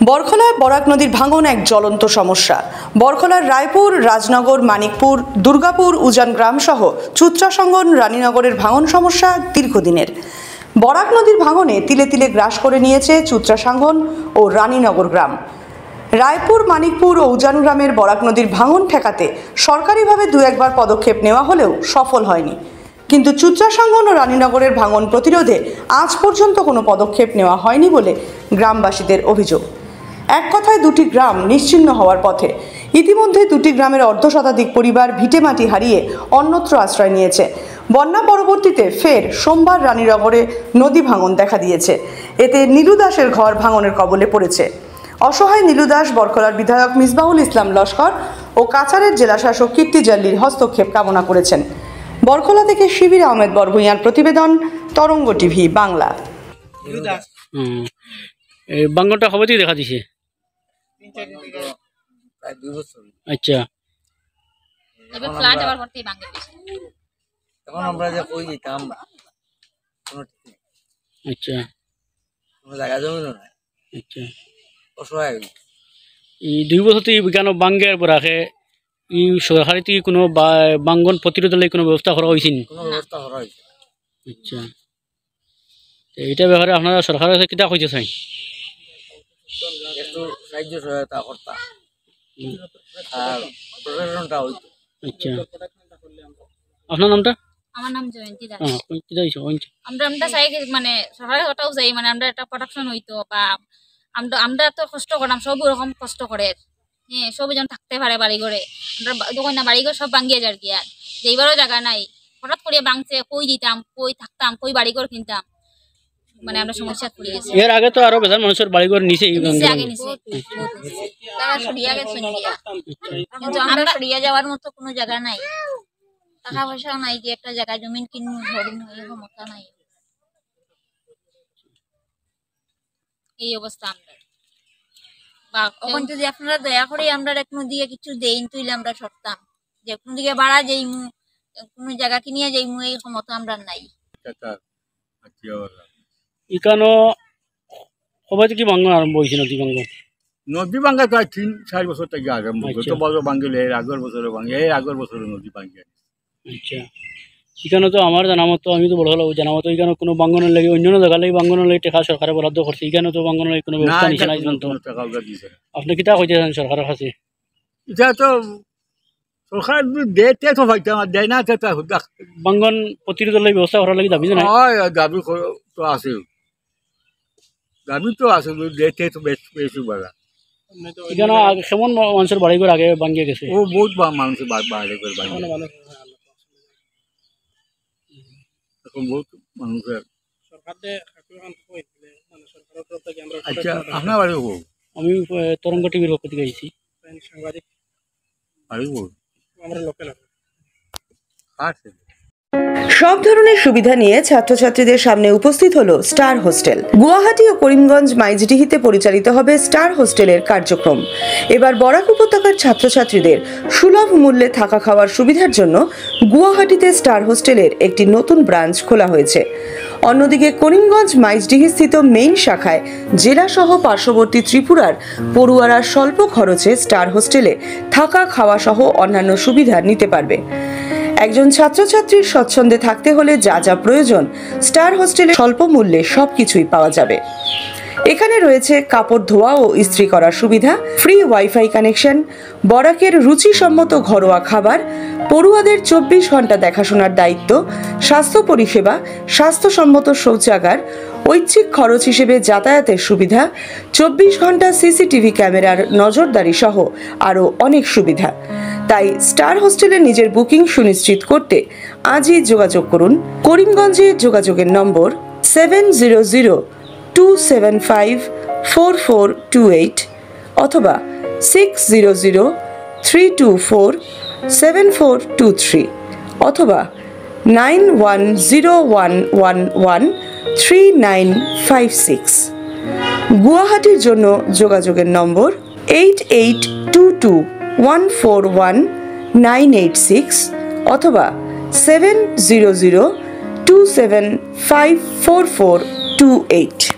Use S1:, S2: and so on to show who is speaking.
S1: বড়খলার বরাক নদীর ভাঙন এক জ্বলন্ত সমস্যা। বড়খলার রায়পুর, রাজনগর, মানিকপুর, দুর্গাপুর, উজান গ্রাম সহ চুত্রাসঙ্গন, রানীনগরের ভাঙন সমস্যা দীর্ঘদিনের। বরাক নদীর ভাঙনে তিলে তিলে গ্রাস করে নিয়েছে চুত্রাসঙ্গন ও রানীনগর গ্রাম। রায়পুর, মানিকপুর ও উজান গ্রামের বরাক নদীর ভাঙন ঠেকাতে সরকারিভাবে দু একবার পদক্ষেপ নেওয়া হলেও সফল হয়নি। কিন্তু চুত্রাসঙ্গন ও রানীনগরের ভাঙন প্রতিরোধে আজ পর্যন্ত কোনো পদক্ষেপ নেওয়া হয়নি বলে গ্রামবাসীদের অভিযোগ। এক কথায় দুটি গ্রাম নিশ্চিহ্ন হওয়ার পথে। ইতিমধ্যে দুটি গ্রামের অর্ধশতাধিক পরিবার ভিটেমাটি হারিয়ে অন্যত্র আশ্রয় নিয়েছে। বন্যা পরবর্তীতে ফের সোমবার রানীনগরে নদী ভাঙন দেখা দিয়েছে। এতে নীলু দাসের ঘর ভাঙনের কবলে পড়েছে। অসহায় নীলু দাস বড়খলার বিধায়ক মিসবাহুল ইসলাম লস্কর ও কাছাড়ের জেলাশাসক কীর্তি জাল্লির হস্তক্ষেপ কামনা করেছেন। বড়খলা থেকে শিবির আহমেদ বরভূঁইয়ার প্রতিবেদন, তরঙ্গ টিভি বাংলা।
S2: ভাঙনটা কবে থেকে দেখা দিছে? আচ্ছা,
S3: আমরা যে কই দিতাম
S2: আচ্ছা,
S3: জায়গা জমি না।
S2: আচ্ছা,
S3: অসহায়
S2: এই 2 বছর থেকে কেন বাঙ্গের পর রাখে ই সরকারি থেকে কোনো বাঙ্গন প্রতিরোধের লাগি কোনো ব্যবস্থা করা হয়েছে?
S3: কোনো ব্যবস্থা করা হয়েছে।
S2: আচ্ছা, এইটা ব্যাপারে আপনারা সরকারের কাছে কিটা কইতে চাই?
S3: একটু সাহায্য সহায়তা করতা আর প্রশাসনটা হইতো।
S2: আচ্ছা, আপনার নামটা?
S4: আমার নাম জয়ন্তী দাস।
S2: আমরা
S4: চাই মানে সরকারের কথাও চাই, মানে আমরা একটা প্রোটেকশন হইতো, বা আমরা তো কষ্ট করলাম, সব রকম কষ্ট করে, হ্যাঁ, সব যেন থাকতে পারে বাড়ি ঘরে। আমরা যখন না বাড়ি ঘর সব ভাঙ্গিয়ে যার গিয়া, যেইবারও জায়গা নাই, হঠাৎ করে ভাঙছে, কই দিতাম, কই থাকতাম, কই বাড়ি ঘর কিনতাম, মানে আমরা সমস্যা পড়ে গেছি।
S2: এর আগে তো আরো বেজার মানুষের বাড়ি ঘর নিচে
S4: তারা সরিয়া গেছে, কিন্তু আমরা সরিয়া যাওয়ার মতো কোনো জায়গা নাই, টাকা পয়সাও নাই যে একটা জায়গা জমিন কিনবো, ধরুন ক্ষমতা নাই, এই অবস্থা আমরা। বা এখন যদি আপনারা দয়া করে আমরা কোনো দিকে কিছু দেন তুইলে আমরা সরতাম, যে কোনো দিকে বাড়া যাইমু, কোনো জায়গা কিনিয়া যাইমু, এই ক্ষমতা আমরা নাই।
S2: ইকানো কবে থেকে ভাঙন আরম্ভ হয়েছে?
S5: নদী ভাঙ্গা প্রায় 3-4 বছর থেকে আরম্ভ হয়েছে। তো বড় ভাঙ্গিলে এর আগের বছরে ভাঙে, এই আগের বছরে নদী ভাঙ্গে।
S2: আচ্ছা, এখানে তো আমার জানা মতো, আমি তো বড় হলো জানা মতো, এখানে কোনো ভাঙনের লাগে অন্য জায়গা লাগে ভাঙনের লাগে টাকা সরকারে বরাদ্দ করছে, এখানে তো ভাঙনের লাগে কোনো ব্যবস্থা নিচ্ছে না। আপনি কিটা কইতেছেন সরকারের কাছে?
S5: এটা তো সরকার দেয় তো ভাইতে আমার দেয় না,
S2: ভাঙন প্রতিরোধের লাগে ব্যবস্থা করার লাগে দাবি জানাই।
S5: দাবি তো আছে, দাবি তো আছে, দেতে তো বেশি বাড়া।
S2: এখানে কেমন মানুষের বাড়ি ঘর আগে ভাঙিয়ে গেছে?
S5: ও বহুত মানুষের বাড়ি ঘর ভাঙিয়ে, এখন বহুত মানুষের। আচ্ছা, আপনার বাড়ি হোক?
S2: আমি তরঙ্গ টিভির পক্ষ থেকে আইছি।
S5: বাড়ি হোক
S1: সব ধরনের সুবিধা নিয়ে ছাত্রছাত্রীদের সামনে উপস্থিত হলো স্টার হোস্টেল। গুয়াহাটি ও করিমগঞ্জ মাইজডিহিতে পরিচালিত হবে স্টার হোস্টেলের কার্যক্রম। এবার বরাক উপত্যকার ছাত্রছাত্রীদের সুলভ মূল্যে থাকা খাওয়ার সুবিধার জন্য গুয়াহাটিতে স্টার হোস্টেলের একটি নতুন ব্রাঞ্চ খোলা হয়েছে। অন্যদিকে করিমগঞ্জ মাইজডিহি স্থিত মেইন শাখায় জেলা সহ পার্শ্ববর্তী ত্রিপুরার পড়ুয়ারা স্বল্প খরচে স্টার হোস্টেলে থাকা খাওয়া সহ অন্যান্য সুবিধা নিতে পারবে। একজন ছাত্রছাত্রীর স্বচ্ছন্দে থাকতে হলে যা যা প্রয়োজন স্টার হোস্টেলে স্বল্প মূল্যে সবকিছুই পাওয়া যাবে। এখানে রয়েছে কাপড় ধোয়া ও ইস্ত্রি করার সুবিধা, ফ্রি ওয়াইফাই কানেকশন, বরাকের রুচিসম্মত ঘরোয়া খাবার, পড়ুয়াদের 24 ঘন্টা দেখাশোনার দায়িত্ব, স্বাস্থ্য পরিষেবা, স্বাস্থ্যসম্মত শৌচাগার, ঐচ্ছিক খরচ হিসেবে যাতায়াতের সুবিধা, 24 ঘন্টা সিসিটিভি ক্যামেরার নজরদারি সহ আরও অনেক সুবিধা। তাই স্টার হোস্টেলে নিজের বুকিং সুনিশ্চিত করতে আজই যোগাযোগ করুন। করিমগঞ্জে যোগাযোগের নম্বর 7002754428 অথবা 6003247423 অথবা 9101113956। গুয়াহাটির জন্য যোগাযোগের নম্বর 8822141986 অথবা 7002754428।